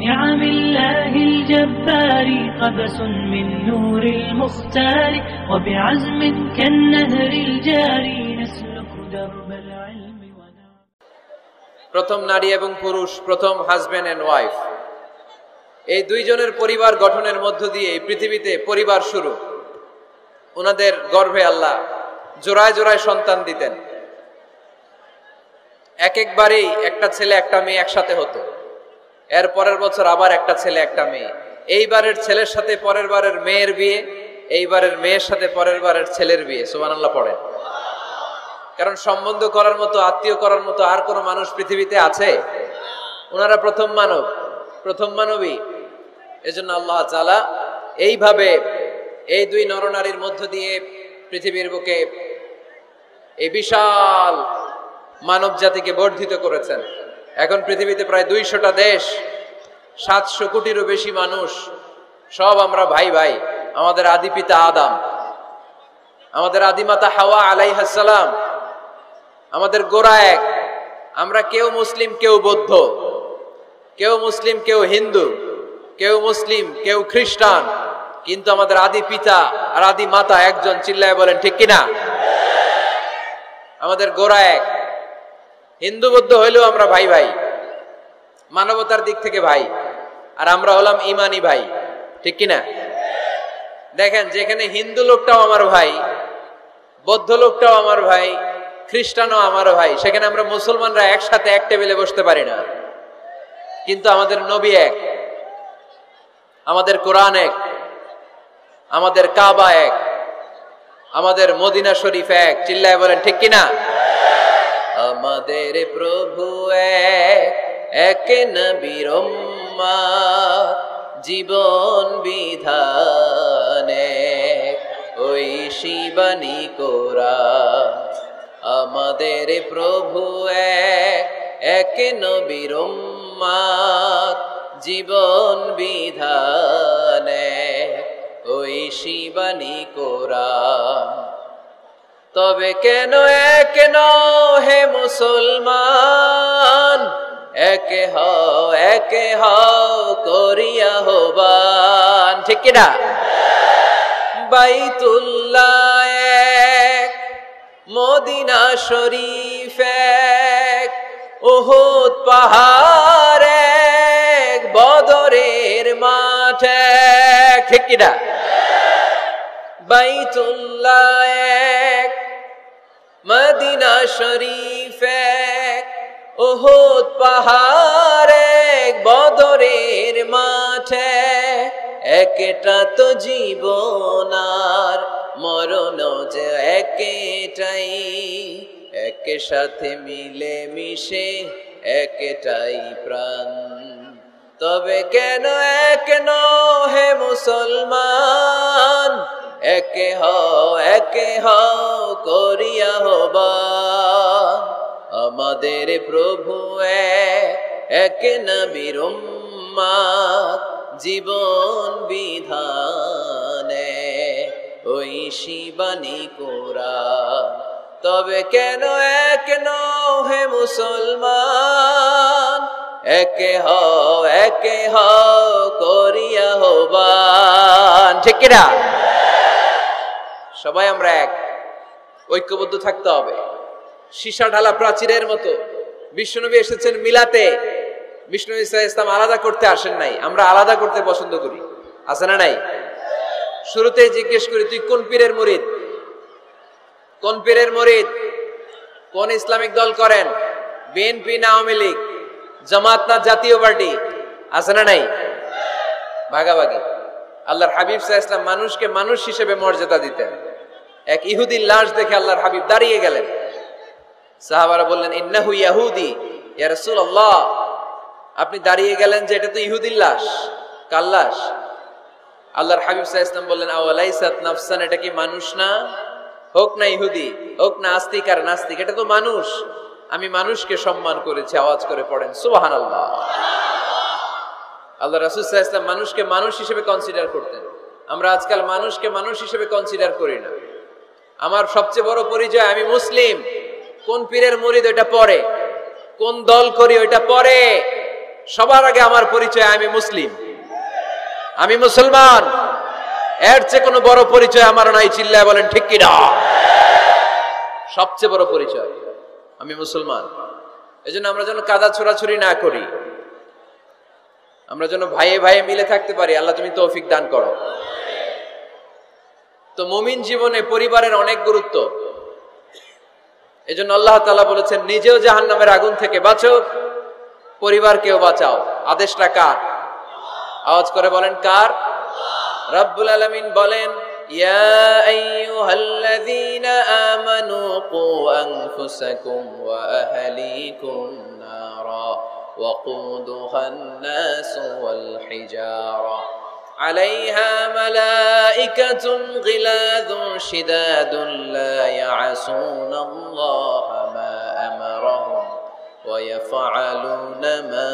بنعم الله الجبار قبس من نور المختار وبعزم كالنهر الجاري نسلك درب العلم ونعم. প্রথম নারী এবং পুরুষ, প্রথম হাজবেন্ড এন্ড ওয়াইফ, এই দুইজনের পরিবার গঠনের মধ্য দিয়ে এই পৃথিবীতে পরিবার শুরু। ওনাদের গর্ভে আল্লাহ জোড়ায় জোড়ায় সন্তান দিতেন। এক একবারেই একটা ছেলে একটা মেয়ে একসাথে হতো। এর পরের বছর আবার একটা ছেলে একটা মেয়ে। এইবারের ছেলের সাথে পরের বারের মেয়ের বিয়ে, এইবারের মেয়ের সাথে পরের বারের ছেলের বিয়ে। সুবহানাল্লাহ পড়েন। কারণ সম্বন্ধ করার মতো, আত্মীয় করার মতো আর কোনো মানুষ পৃথিবীতে আছে? ওনারা প্রথম মানব, প্রথম মানবী। এজন্য আল্লাহ তাআলা এইভাবে এই দুই নরনারীর মধ্য দিয়ে পৃথিবীর বুকে এই বিশাল মানব জাতিকে বর্ধিত করেছেন। এখন পৃথিবীতে প্রায় 200টা দেশ, 700 কোটিরও বেশি মানুষ, সব আমরা ভাই ভাই। আমাদের আদি পিতা আদম, আমাদের আদিমাতা হাওয়া আলাইহিস সালাম, আমাদের গোড়া এক। আমরা কেউ মুসলিম, কেউ বৌদ্ধ, কেউ মুসলিম, কেউ হিন্দু, কেউ মুসলিম, কেউ খ্রিস্টান, কিন্তু আমাদের আদি পিতা আর আদি মাতা একজন। চিল্লায় বলেন ঠিক কিনা? আমাদের গোড়া এক। হিন্দু বৌদ্ধ হইলেও আমরা ভাই ভাই, মানবতার দিক থেকে ভাই। আর আমরা হলাম ইমানি ভাই, ঠিক কিনা? দেখেন, যেখানে হিন্দু লোকটাও আমার ভাই, বৌদ্ধ লোকটাও আমার ভাই, খ্রিস্টানও আমার ভাই, সেখানে আমরা মুসলমানরা একসাথে এক টেবিলে বসতে পারি না। কিন্তু আমাদের নবী এক, আমাদের কোরআন এক, আমাদের কাবা এক, আমাদের মদিনা শরীফ এক। চিল্লায় বলেন ঠিক কিনা? আমাদের প্রভু এক, এক নবীর উম্মত, জীবন বিধান এক, ওই শিবানী কোরআন। আমাদের প্রভু এক, এক নবীর উম্মত, জীবন বিধান এক, ওই শিবানী কোরআন। তবে কেন এক হে মুসলমান, একে হও করিয়া হবান। ঠিক কিনা? বাইতুল্লাহ এক, মদিনা শরীফ এক, উহুদ পাহাড় এক, বদরের মাঠ এক। ঠিক কিনা? বাইতুল্লাহ এক, মদিনা শরীফ এক, উহুদ পাহাড় এক, বদরের মাঠ এক। একটা তো জীবন আর মরণ যে একটাই, একে সাথে মিলে মিশে একটাই প্রাণ। তবে কেন এক হে মুসলমান, একে হও করিয়া হবান। আমাদের প্রভু এক নবীর উম্মত, জীবন বিধান এক, ওই শিবানী কোরআন। তবে কেন এক হে মুসলমান, একে হও করিয়া হবান। ঠিক কিনা? সবাই আমরা এক, ঐক্যবদ্ধ থাকতে হবে। সীসা ঢালা প্রাচীরের মতো বিশ্বনবী এসেছেন মিলাতে। বিশ্বনবী সাল্লাল্লাহু আলাইহি ওয়াসাল্লাম আলাদা করতে আসেন নাই, আমরা আলাদা করতে পছন্দ করি। আছে না নাই? শুরুতেই জিজ্ঞেস করি, তুই কোন পীরের মুরিদ? কোন পীরের মুরিদ? কোন ইসলামিক দল করেন? বিএনপি না আওয়ামী লীগ, জামাত না জাতীয় পার্টি? আছে না নাই? ভাগাভাগি। আল্লাহর হাবিব সাল্লাল্লাহু আলাইহি ওয়াসাল্লাম মানুষকে মানুষ হিসেবে মর্যাদা দিতেন। এক ইহুদির লাশ দেখে আল্লাহর হাবিব দাঁড়িয়ে গেলেন। সাহাবারা বললেন, ইন্নাহু ইয়াহুদি ইয়া রাসূলুল্লাহ। আপনি দাঁড়িয়ে গেলেন যে এটা তো ইহুদির লাশ, কার লাশ? আল্লাহর হাবিব সাল্লাল্লাহু আলাইহি ওয়াসাল্লাম বললেন, আওয়ালাইসাত নাফসান, এটা কি মানুষ না? হোক না ইহুদি, হোক না আস্তিক আর নাস্তিক, এটা তো মানুষ। আমি মানুষকে সম্মান করেছি। আওয়াজ করে পড়েন সুবহানাল্লাহ। আল্লাহ রাসূল সাল্লাল্লাহু আলাইহি ওয়াসাল্লাম মানুষকে মানুষ হিসেবে কনসিডার করতেন। আমরা আজকাল মানুষকে মানুষ হিসেবে কনসিডার করি না। আমার সবচেয়ে বড় পরিচয় আমি মুসলিম। কোন পীরের মুরিদ ওইটা পরে, কোন দল করি ওইটা পরে। সবার আগে আমার পরিচয় আমি মুসলিম, আমি মুসলমান। এর চেয়ে কোনো বড় পরিচয় আমার নাই। চিল্লায় বলেন ঠিক কিনা? সবচেয়ে বড় পরিচয় আমি মুসলমান। এজন্য আমরা যেন কাদা ছোড়াছুরি না করি, আমরা যেন ভাইয়ে ভাইয়ে মিলে থাকতে পারি। আল্লাহ তুমি তৌফিক দান করো। তো মুমিন জীবনে পরিবারের অনেক গুরুত্ব। এজন্য আল্লাহ তাআলা বলেছেন নিজেও জাহান্নামের আগুন থেকে বাঁচো, পরিবারকেও বাঁচাও। আদেশটা কার? আওয়াজ করে বলেন কার? রব্বুল আলামিন বলেন ইয়া আইয়ুহাল্লাযীনা আমানু কু আনফুসাকুম ওয়া আহলিকুম নারা ওয়াকুদুহান নাসু ওয়াল হিজারা আলাইহা মালাইকাতুন গিলাযুন শিদাদুন লা ইয়াসুনাল্লাহা মা আমারাহুম ওয়া ইয়াফআলুনা মা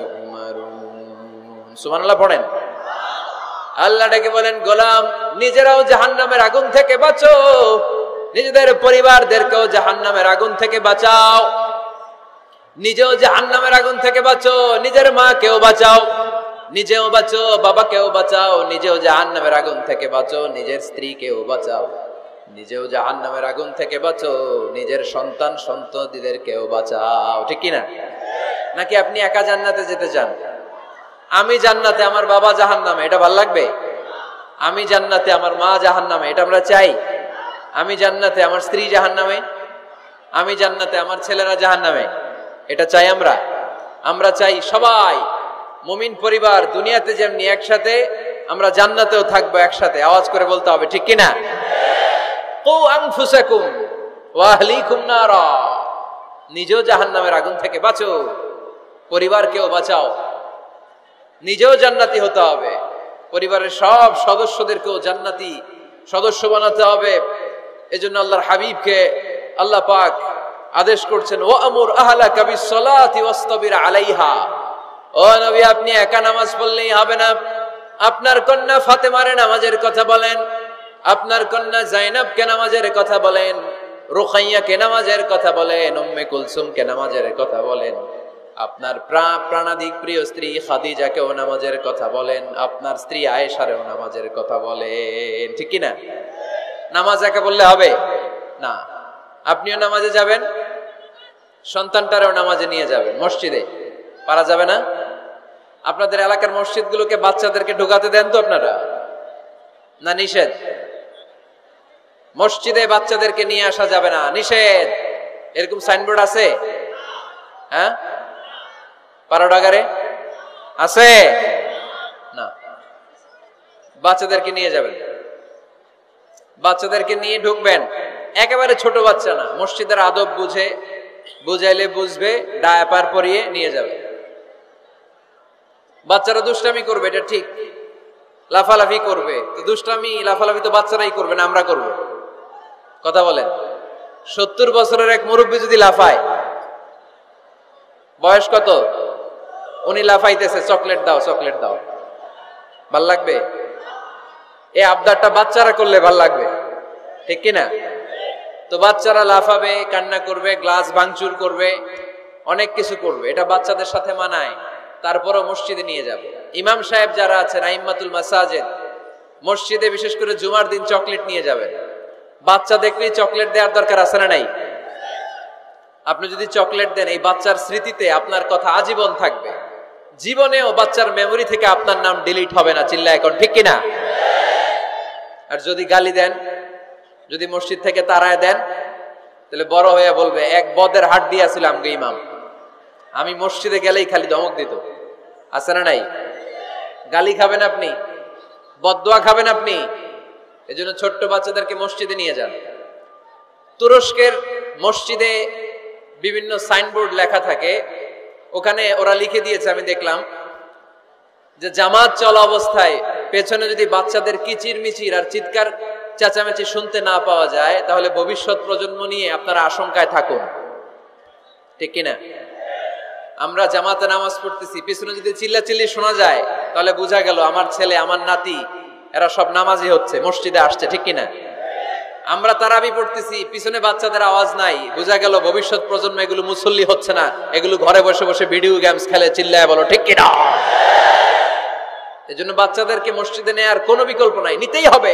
ইউমারুন। সুবহানাল্লাহ পড়েন। আল্লাহ ডেকে বলেন গোলাম নিজেরাও জাহান্নামের আগুন থেকে বাঁচো, নিজেদের পরিবারদেরকেও জাহান্নামের আগুন থেকে বাঁচাও। নিজেও জাহান্নামের আগুন থেকে বাঁচো, নিজের মাকেও বাঁচাও, নিজেও বাঁচো, বাবাকেও বাঁচাও। নিজেও জাহান্নামের আগুন থেকে বাঁচো, নিজের স্ত্রীকেও বাঁচাও। নিজেও জাহান্নামের আগুন থেকে বাঁচো, নিজের সন্তান সন্ততিদেরকেও বাঁচাও। ঠিক কিনা? নাকি আপনি একা জান্নাতে যেতে চান? আমি জান্নাতে, আমার বাবা জাহান্নামে, এটা ভালো লাগবে? আমি জান্নাতে, আমার মা জাহান্নামে, এটা আমরা চাই? আমি জান্নাতে, আমার স্ত্রী জাহান্নামে, আমি জান্নাতে, আমার ছেলেরা জাহান্নামে, এটা চাই আমরা? আমরা চাই সবাই মুমিন পরিবার দুনিয়াতে যেমনি একসাথে, আমরা জান্নাতেও থাকবো একসাথে। আওয়াজ করে বলতে হবে ঠিক কিনা? কু আনফুসাকুম ওয়া আহলিকুম নারা, নিজেও জাহান্নামের আগুন থেকে বাঁচো, পরিবারকেও বাঁচাও। নিজেও জান্নাতি হতে হবে, পরিবারের সব সদস্যদেরকেও জান্নাতি সদস্য বানাতে হবে। এজন্য আল্লাহর হাবিবকে আল্লাহ পাক আদেশ করছেন ওয়ামুর আহলাকা বিসসালাতি ওয়াসতাবির আলাইহা। ও নবী, আপনি একা নামাজ পড়লেই হবে না, আপনার কন্যা ফাতেমার নামাজের কথা বলেন, আপনার কন্যা জাইনাবকে নামাজের কথা বলেন, রুকাইয়াকে নামাজের কথা বলেন, উম্মে কুলসুমকে নামাজের কথা বলেন, আপনার প্রাণাধিক প্রিয় স্ত্রী খাদিজাকেও নামাজের কথা বলেন, আপনার স্ত্রী আয়েশারেও নামাজের কথা বলেন। ঠিক কিনা? নামাজ একা বললে হবে না, আপনিও নামাজে যাবেন, সন্তানটারেও নামাজে নিয়ে যাবেন। মসজিদে পারা যাবে না? আপনাদের এলাকার মসজিদগুলোকে বাচ্চাদেরকে ঢোকাতে দেন তো আপনারা, না নিষেধ? মসজিদে বাচ্চাদেরকে নিয়ে আসা যাবে না, নিষেধ। এরকম সাইনবোর্ড আছে? হ্যাঁ, পাড়াডাগারে আছে না? বাচ্চাদেরকে নিয়ে যাবেন, বাচ্চাদেরকে নিয়ে ঢুকবেন। একেবারে ছোট বাচ্চা না, মসজিদের আদব বুঝে, বুঝাইলে বুঝবে, ডায়াপার পরিয়ে নিয়ে যাবে। বাচ্চারা দুষ্টামি করবে, এটা ঠিক, লাফালাফি করবে, তো দুষ্টামি লাফালাফি তো বাচ্চারাই করবে না, আমরা করব? কথা বলেন। 70 বছরের এক মুরব্বী যদি লাফায়, বয়স কত, উনি লাফাইতেছে, চকলেট দাও চকলেট দাও, ভাল লাগবে? এই আবদারটা বাচ্চারা করলে ভাল লাগবে, ঠিক কিনা? তো বাচ্চারা লাফাবে, কান্না করবে, গ্লাস ভাঙচুর করবে, অনেক কিছু করবে, এটা বাচ্চাদের সাথে মানায়। তারপরও মসজিদে নিয়ে যাবে। ইমাম সাহেব যারা আছেন, আইম্মাতুল মাসাজিদ, মসজিদে বিশেষ করে জুমার দিন চকলেট নিয়ে যাবেন। বাচ্চা দেখলেই চকলেট দেওয়ার দরকার আছে না নাই? আপনি যদি চকলেট দেন, এই বাচ্চার স্মৃতিতে আপনার কথা আজীবন থাকবে, জীবনেও বাচ্চার মেমোরি থেকে আপনার নাম ডিলিট হবে না। চিল্লা এখন ঠিক কিনা? আর যদি গালি দেন, যদি মসজিদ থেকে তাড়ায় দেন, তাহলে বড় হয়ে বলবে এক বদের হাট দিয়েছিল আমগো ইমাম, আমি মসজিদে গেলেই খালি ধমক দিত। আছে না নাই? গালি খাবেন আপনি, বদদোয়া খাবেন আপনি। এজন্য ছোট্ট বাচ্চাদেরকে মসজিদে নিয়ে যান। তুরস্কের মসজিদে বিভিন্ন সাইনবোর্ড লেখা থাকে, ওখানে ওরা লিখে দিয়েছে, আমি দেখলাম, যে জামাত চলা অবস্থায় পেছনে যদি বাচ্চাদের কিচির মিচির আর চিৎকার চেঁচামেচি শুনতে না পাওয়া যায়, তাহলে ভবিষ্যৎ প্রজন্ম নিয়ে আপনারা আশঙ্কায় থাকুন। ঠিক কিনা? আমরা জামাতে নামাজ পড়তেছি, পিছনে যদি চিল্লাচিল্লি শোনা যায়, তাহলে বোঝা গেল আমার ছেলে, আমার নাতি, এরা সব নামাজি হচ্ছে, মসজিদে আসছে। ঠিক কিনা? আমরা তারাবি পড়তেছি, পিছনে বাচ্চাদের আওয়াজ নাই, বোঝা গেল ভবিষ্যৎ প্রজন্ম এগুলো মুসল্লি হচ্ছে না, এগুলো ঘরে বসে বসে ভিডিও গেমস খেলে, চিল্লায় বলো ঠিক কিনা। এজন্য বাচ্চাদেরকে মসজিদে নেওয়ার কোনো বিকল্প নাই, নিতেই হবে।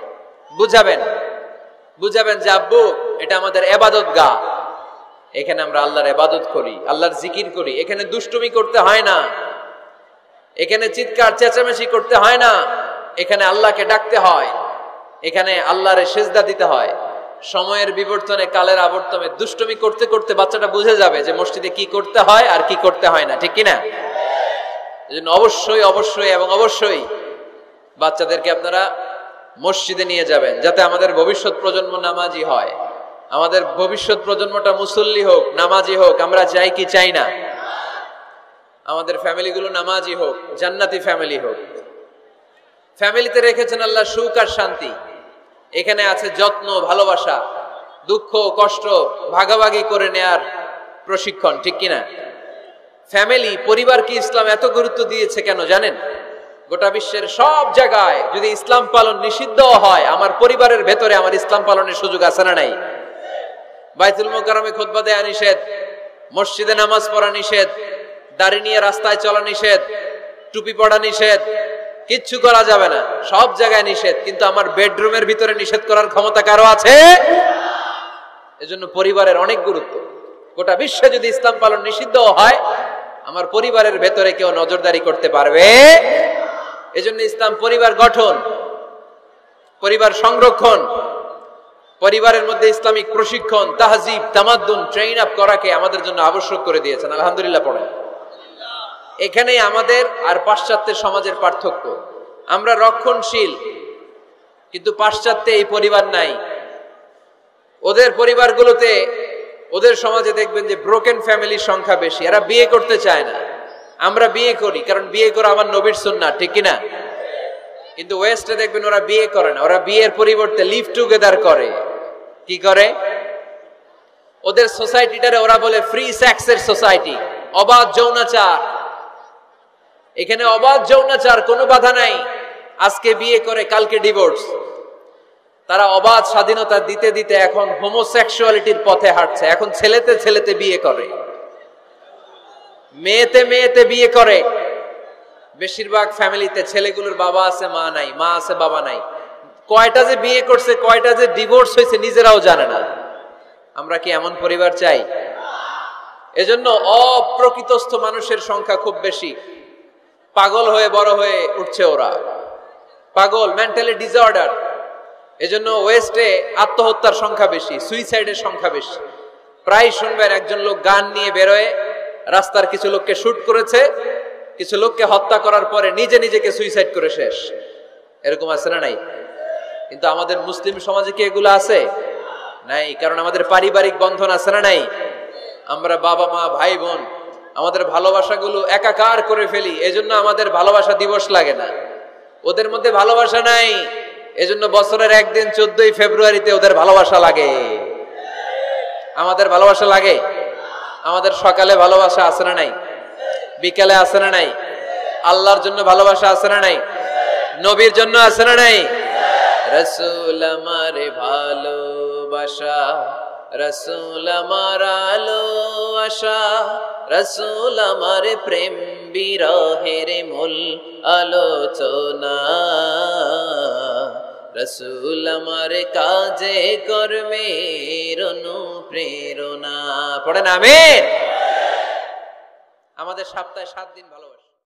বুঝাবেন যে আব্বু এটা আমাদের ইবাদত গাহ, এখানে আমরা আল্লাহর ইবাদত করি, আল্লাহর জিকির করি, এখানে দুষ্টুমি করতে হয় না, এখানে চিৎকার চেঁচামেচি করতে হয় না, এখানে আল্লাহকে ডাকতে হয়, এখানে আল্লাহরে সিজদা দিতে হয়। সময়ের বিবর্তনে, কালের আবর্তনে দুষ্টুমি করতে করতে বাচ্চাটা বুঝে যাবে যে মসজিদে কি করতে হয় আর কি করতে হয় না, ঠিক কিনা? এজন্য অবশ্যই অবশ্যই এবং অবশ্যই বাচ্চাদেরকে আপনারা মসজিদে নিয়ে যাবেন, যাতে আমাদের ভবিষ্যৎ প্রজন্ম নামাজি হয়, আমাদের ভবিষ্যৎ প্রজন্মটা মুসল্লি হোক, নামাজি হোক। আমরা চাই কি চাই না? আমাদের ফ্যামিলিগুলো নামাজি হোক, জান্নাতি ফ্যামিলি হোক। ফ্যামিলিতে রেখেছেন আল্লাহ সুখ আর শান্তি, এখানে আছে যত্ন, ভালোবাসা, দুঃখ কষ্ট ভাগাভাগি করে নেয়ার প্রশিক্ষণ, ঠিক কিনা? ফ্যামিলি, পরিবারকে ইসলাম এত গুরুত্ব দিয়েছে কেন জানেন? গোটা বিশ্বের সব জায়গায় যদি ইসলাম পালন নিষিদ্ধ হয়, আমার পরিবারের ভেতরে আমার ইসলাম পালনের সুযোগ আছে না নাই? বাইতুল মুকাররমে খুতবা দেয়া নিষেধ, মসজিদে নামাজ পড়া নিষেধ, দাড়ি নিয়ে রাস্তায় চলা নিষেধ, টুপি পড়া নিষেধ, কিচ্ছু করা যাবে না, সব জায়গায় নিষেধ। কিন্তু আমার বেডরুমের ভিতরে নিষেধ করার ক্ষমতা কারো আছে? এজন্য পরিবারের অনেক গুরুত্ব। গোটা বিশ্বে যদি ইসলাম পালন নিষিদ্ধ হয়, আমার পরিবারের ভেতরে কেউ নজরদারি করতে পারবে? এজন্য ইসলাম পরিবার গঠন, পরিবার সংরক্ষণ, পরিবারের মধ্যে ইসলামিক প্রশিক্ষণ, তাহজিব, তামাদ্দুন, ট্রেইন আপ করাকে আমাদের জন্য আবশ্যক করে দিয়েছেন। আলহামদুলিল্লাহ পড়েন। এখানেই আমাদের আর পাশ্চাত্যের সমাজের পার্থক্য। আমরা রক্ষণশীল, কিন্তু পাশ্চাত্যে এই পরিবার নাই। ওদের পরিবারগুলোতে, ওদের সমাজে দেখবেন যে ব্রোকেন ফ্যামিলির সংখ্যা বেশি, এরা বিয়ে করতে চায় না। আমরা বিয়ে করি, কারণ বিয়ে করা আমার নবীর সুন্নাহ, ঠিক কিনা? কিন্তু ওয়েস্টে দেখবেন ওরা বিয়ে করে না, ওরা বিয়ের পরিবর্তে লিভ টুগেদার করে। কি করে? ওদের সোসাইটিটারে ওরা বলে ফ্রি সেক্সের সোসাইটি, অবাধ যৌনাচার। এখানে অবাধ যৌনাচার, কোনো বাধা নাই। আজকে বিয়ে করে কালকে ডিভোর্স। তারা অবাধ স্বাধীনতা দিতে দিতে এখন হোমোসেক্সুয়ালিটির পথে হাঁটছে। এখন ছেলেতে ছেলেতে বিয়ে করে, মেয়েতে মেয়েতে বিয়ে করে। বেশিরভাগ ফ্যামিলিতে ছেলেগুলোর বাবা আছে, মা নাই, মা আছে, বাবা নাই। কয়টা যে বিয়ে করছে, কয়টা যে ডিভোর্স হয়েছে নিজেরাও জানে না। আমরা কি এমন পরিবার চাই? এজন্য অপ্রকৃতস্থ মানুষের সংখ্যা খুব বেশি। পাগল হয়ে বড় হয়ে উঠছে ওরা, পাগল, মেন্টালি ডিসঅর্ডার। এজন্য ওয়েস্টে আত্মহত্যার সংখ্যা বেশি, সুইসাইডের সংখ্যা বেশি। প্রায় শুনবেন একজন লোক গান নিয়ে বেরোয়, রাস্তার কিছু লোককে শুট করেছে, কিছু লোককে হত্যা করার পরে নিজে নিজেকে সুইসাইড করে শেষ। এরকম আছে না নাই? কিন্তু আমাদের মুসলিম সমাজে কি এগুলো আছে? নাই। কারণ আমাদের পারিবারিক বন্ধন আছে না নাই? আমরা বাবা মা ভাই বোন আমাদের ভালোবাসাগুলো একাকার করে ফেলি, এজন্য আমাদের ভালোবাসা দিবস লাগে না। ওদের মধ্যে ভালোবাসা নাই, এজন্য বছরের একদিন 14ই ফেব্রুয়ারিতে ওদের ভালোবাসা লাগে। আমাদের ভালোবাসা লাগে? আমাদের সকালে ভালোবাসা আছে না নাই? বিকালে আছে না নাই? আল্লাহর জন্য ভালোবাসা আছে না নাই? নবীর জন্য আছে না নাই? রাসূল আমারে ভালোবাসা, রাসূল আমার আলো আশা, রাসূল আমার প্রেম বিরহের মূল আলোচনা, রাসূল আমার কাজে কর্মের অনুপ্রেরণা। পড়েন আমিন। আমাদের সপ্তাহে 7 দিন ভালোবাসা।